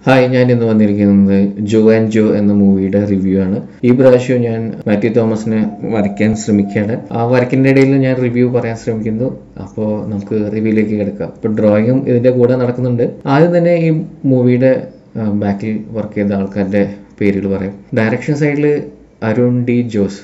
Hi, ഞാൻ ഇന്ന് വന്നിരിക്കുന്നത് ജോ ആൻഡ് ജോ എന്ന മൂവിയുടെ റിവ്യൂ ആണ്. ഈ പ്രാവശ്യം ഞാൻ മാത്യു തോമസിനെ വരയ്ക്കാൻ ശ്രമിക്കുകയാണ്. ആ വരയ്ക്കിൻ്റെ ഇടയിൽ ഞാൻ റിവ്യൂ പറയാൻ ശ്രമിക്കുന്നു. അപ്പോൾ നമുക്ക് റിവ്യൂയിലേക്ക് കിടക്കാം. ഇപ്പോൾ ഡ്രോയിങ്ങും ഇതിൻ്റെ കൂടെ നടക്കുന്നുണ്ട്. ആദ്യം തന്നെ ഈ മൂവിയുടെ ബാക്കിൽ വർക്ക് ചെയ്ത ആൾക്കാരുടെ പേരുകൾ പറയാം. ഡയറക്ഷൻ സൈഡിൽ അരുൺ ഡി ജോസ്,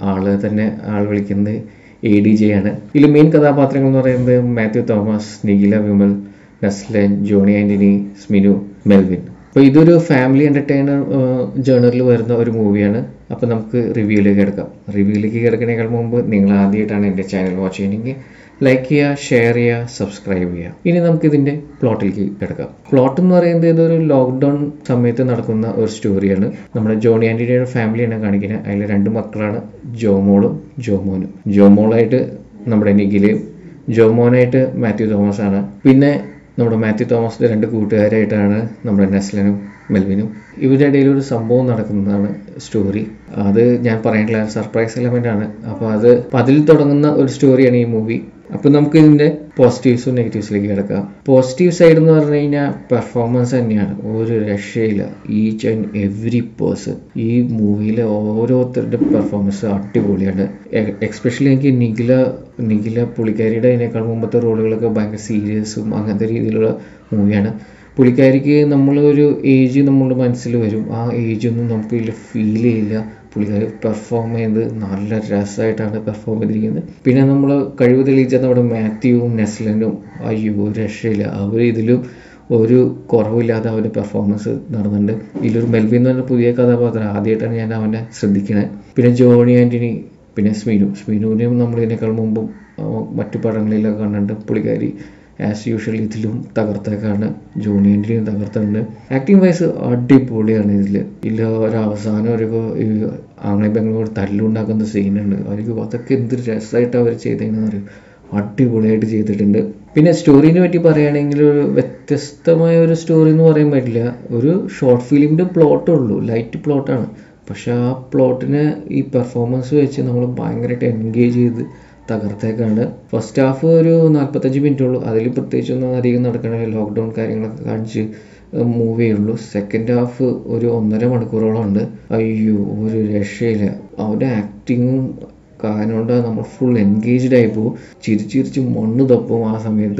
ആൾ വിളിക്കുന്നത് ADJ ആണ്. ഇതിൽ മെയിൻ കഥാപാത്രങ്ങൾ എന്ന് പറയുന്നത് മാത്യു തോമസ്, നിഖില വിമൽ, നസ്ലൻ, ജോണി ആൻ്റണി, സ്മിനു, മെൽവിൻ. അപ്പോൾ ഇതൊരു ഫാമിലി എൻ്റർടൈനർ ജേണറിൽ വരുന്ന ഒരു മൂവിയാണ്. അപ്പോൾ നമുക്ക് റിവ്യൂയിലേക്ക് കിടക്കാം. റിവ്യൂയിലേക്ക് കിടക്കുന്നതിനേക്കാൾ മുമ്പ് നിങ്ങൾ ആദ്യമായിട്ടാണ് എൻ്റെ ചാനൽ വാച്ച് ചെയ്യണമെങ്കിൽ ലൈക്ക് ചെയ്യുക, ഷെയർ ചെയ്യുക, സബ്സ്ക്രൈബ് ചെയ്യുക. ഇനി നമുക്കിതിൻ്റെ പ്ലോട്ടിലേക്ക് കിടക്കാം. പ്ലോട്ട് എന്ന് പറയുന്നത് ഇതൊരു ലോക്ക്ഡൗൺ സമയത്ത് നടക്കുന്ന ഒരു സ്റ്റോറിയാണ്. നമ്മുടെ ജോണി ആൻ്റണിയുടെ ഫാമിലിയാണ് കാണിക്കുന്നത്. അതിൽ 2 മക്കളാണ്, ജോമോളും ജോമോനും. ജോമോളായിട്ട് നമ്മുടെ നിഖിലയും ജോമോനായിട്ട് മാത്യു തോമസ് ആണ്. പിന്നെ നമ്മുടെ മാത്യു തോമസിൻ്റെ 2 കൂട്ടുകാരായിട്ടാണ് നമ്മുടെ നസ്ലനും മെൽവിനും. ഇവരുടെ ഇടയിൽ ഒരു സംഭവം നടക്കുന്നതാണ് സ്റ്റോറി. അത് ഞാൻ പറയാനുള്ള സർപ്രൈസ് എലമെൻ്റ് ആണ്. അപ്പോൾ അതിൽ തുടങ്ങുന്ന ഒരു സ്റ്റോറിയാണ് ഈ മൂവി. അപ്പോൾ നമുക്ക് ഇതിൻ്റെ പോസിറ്റീവ്സും നെഗറ്റീവ്സിലേക്ക് കിടക്കാം. പോസിറ്റീവ് സൈഡ് എന്ന് പറഞ്ഞു കഴിഞ്ഞാൽ പെർഫോമൻസ് തന്നെയാണ്, ഒരു രക്ഷയില്ല. ഈച്ച് ആൻഡ് എവറി പേഴ്സൺ ഈ മൂവിയിലെ ഓരോരുത്തരുടെ പെർഫോമൻസ് അടിപൊളിയാണ്. എക്സ്പെഷ്യലി എനിക്ക് നിഖില പുള്ളിക്കാരിയുടെ അതിനേക്കാൾ മുമ്പത്തെ റോളുകളൊക്കെ ഭയങ്കര സീരിയസും അങ്ങനത്തെ രീതിയിലുള്ള മൂവിയാണ്. പുള്ളിക്കാരിക്ക് നമ്മളൊരു ഏജ് നമ്മളുടെ മനസ്സിൽ വരും, ആ ഏജൊന്നും നമുക്ക് ഇതിൽ ഫീൽ ചെയ്യില്ല. പുള്ളിക്കാരി പെർഫോം ചെയ്ത് നല്ല രസമായിട്ടാണ് പെർഫോം ചെയ്തിരിക്കുന്നത്. പിന്നെ നമ്മൾ കഴിവ് തെളിയിച്ച നമ്മുടെ മാത്യുവും നെസ്ലനും അയ്യോ രക്ഷയില്ല. അവർ ഇതിലും ഒരു കുറവില്ലാതെ അവൻ്റെ പെർഫോമൻസ് നടന്നുണ്ട്. ഇതിലൊരു മെൽവിൻ എന്ന് പറഞ്ഞ പുതിയ കഥാപാത്രം ആദ്യമായിട്ടാണ് ഞാൻ അവനെ ശ്രദ്ധിക്കുന്നത്. പിന്നെ ജോണി ആൻ്റണി, പിന്നെ സ്മിനുവിനെയും നമ്മളിതിനേക്കാൾ മുമ്പും മറ്റു പടങ്ങളിലൊക്കെ കണ്ടിട്ടുണ്ട്. പുള്ളിക്കാരി ആസ് യൂഷ്വൽ ഇതിലും തകർത്തേക്കാണ്. ജോണി ആൻ്റണിയും തകർത്തുണ്ട്. ആക്ടിങ് വൈസ് അടിപൊളിയാണ്. ഇതിൽ ഒരവസാനം ഒരു ആംഗ്ലി ബംഗ്ലൂർ തല്ലുണ്ടാക്കുന്ന സീനുണ്ട്. അതൊക്കെ എന്ത് രസമായിട്ട് അവർ ചെയ്തതെന്ന് അറിയും. അടിപൊളിയായിട്ട് ചെയ്തിട്ടുണ്ട്. പിന്നെ സ്റ്റോറിനെ പറ്റി പറയുകയാണെങ്കിൽ ഒരു വ്യത്യസ്തമായ ഒരു സ്റ്റോറി എന്ന് പറയാൻ പറ്റില്ല. ഒരു ഷോർട്ട് ഫിലിമിൻ്റെ പ്ലോട്ടുള്ളൂ, ലൈറ്റ് പ്ലോട്ടാണ്. പക്ഷെ ആ പ്ലോട്ടിനെ ഈ പെർഫോമൻസ് വെച്ച് നമ്മൾ ഭയങ്കരമായിട്ട് എൻഗേജ് ചെയ്ത് തകർത്തേക്കാണ്. ഫസ്റ്റ് ഹാഫ് ഒരു 45 മിനിറ്റുള്ളൂ. അതിൽ പ്രത്യേകിച്ചൊന്നും അധികം നടക്കണ ലോക്ക്ഡൗൺ കാര്യങ്ങളൊക്കെ കാണിച്ച് മൂവിയുള്ളൂ. സെക്കൻഡ് ഹാഫ് ഒരു 1.5 മണിക്കൂറോളം ഉണ്ട്. അയ്യോ ഒരു രക്ഷയില്ല. അവൻ്റെ ആക്ടിങ്ങും കാരണം നമ്മൾ ഫുൾ എൻഗേജ്ഡ് ആയി പോകും. ചിരിച്ച് മണ്ണ് തപ്പും. ആ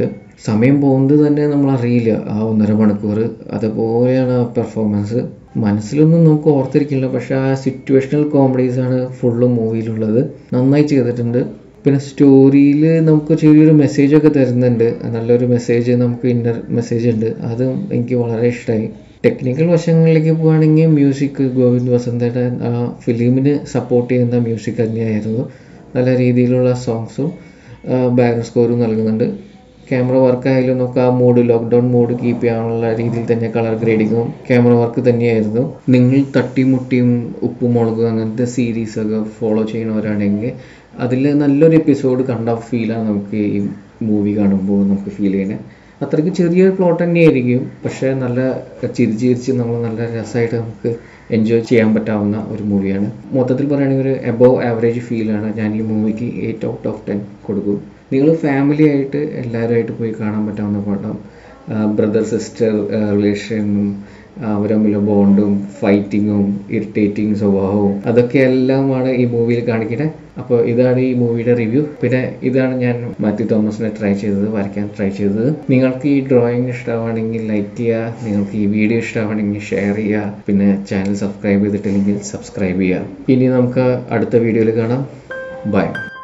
സമയം പോകുന്നത് തന്നെ നമ്മൾ അറിയില്ല. ആ 1.5 മണിക്കൂർ അതുപോലെയാണ് ആ പെർഫോമൻസ്. മനസ്സിലൊന്നും നമുക്ക് ഓർത്തിരിക്കില്ല. പക്ഷെ ആ സിറ്റുവേഷണൽ കോമഡീസാണ് ഫുള്ള് മൂവിയിലുള്ളത്. നന്നായി ചെയ്തിട്ടുണ്ട്. പിന്നെ സ്റ്റോറിയിൽ നമുക്ക് ചെറിയൊരു മെസ്സേജൊക്കെ തരുന്നുണ്ട്. നല്ലൊരു മെസ്സേജ്, നമുക്ക് ഇന്നർ മെസ്സേജ് ഉണ്ട്. അതും എനിക്ക് വളരെ ഇഷ്ടമായി. ടെക്നിക്കൽ വശങ്ങളിലേക്ക് പോവുകയാണെങ്കിൽ മ്യൂസിക് ഗോവിന്ദ് വസന്തയുടെ ആ ഫിലിമിന് സപ്പോർട്ട് ചെയ്യുന്ന മ്യൂസിക് തന്നെയായിരുന്നു. നല്ല രീതിയിലുള്ള സോങ്സും ബാക്ക്ഗ്രൗണ്ട് സ്കോറും നൽകുന്നുണ്ട്. ക്യാമറ വർക്കായാലും നമുക്ക് ആ ലോക്ക്ഡൗൺ മോഡ് കീപ്പ് ചെയ്യാനുള്ള രീതിയിൽ തന്നെ കളർ ഗ്രേഡിങ്ങും ക്യാമറ വർക്ക് തന്നെയായിരുന്നു. നിങ്ങൾ തട്ടിമുട്ടിയും ഉപ്പും മുളകും അങ്ങനത്തെ സീരീസൊക്കെ ഫോളോ ചെയ്യുന്നവരാണെങ്കിൽ അതിൽ നല്ലൊരു എപ്പിസോഡ് കണ്ട ഫീലാണ് നമുക്ക് ഈ മൂവി കാണുമ്പോൾ നമുക്ക് ഫീൽ ചെയ്യുന്നത്. അത്രയ്ക്ക് ചെറിയൊരു പ്ലോട്ട് തന്നെയായിരിക്കും, പക്ഷേ നല്ല ചിരിച്ച് നമ്മൾ നല്ല രസമായിട്ട് നമുക്ക് എൻജോയ് ചെയ്യാൻ പറ്റാവുന്ന ഒരു മൂവിയാണ്. മൊത്തത്തിൽ പറയുകയാണെങ്കിൽ ഒരു എബോവ് ആവറേജ് ഫീലാണ് ഞാൻ ഈ മൂവിക്ക് 8 out of 10 കൊടുക്കും. നിങ്ങൾ ഫാമിലി ആയിട്ട് എല്ലാവരുമായിട്ട് പോയി കാണാൻ പറ്റാവുന്ന പടം. ബ്രദർ സിസ്റ്റർ റിലേഷനും അവർ തമ്മിലുള്ള ബോണ്ടും ഫൈറ്റിങ്ങും ഇറിറ്റേറ്റിംഗ് സ്വഭാവവും അതൊക്കെ എല്ലാമാണ് ഈ മൂവിയിൽ കാണിക്കുന്നത്. അപ്പോൾ ഇതാണ് ഈ മൂവിയുടെ റിവ്യൂ. പിന്നെ ഇതാണ് ഞാൻ മാത്യു തോമസിനെ വരയ്ക്കാൻ ട്രൈ ചെയ്തത്. നിങ്ങൾക്ക് ഈ ഡ്രോയിങ് ഇഷ്ടമാണെങ്കിൽ ലൈക്ക് ചെയ്യുക. നിങ്ങൾക്ക് ഈ വീഡിയോ ഇഷ്ടമാണെങ്കിൽ ഷെയർ ചെയ്യുക. പിന്നെ ചാനൽ സബ്സ്ക്രൈബ് ചെയ്തിട്ടില്ലെങ്കിൽ സബ്സ്ക്രൈബ് ചെയ്യുക. ഇനി നമുക്ക് അടുത്ത വീഡിയോയിൽ കാണാം. ബൈ.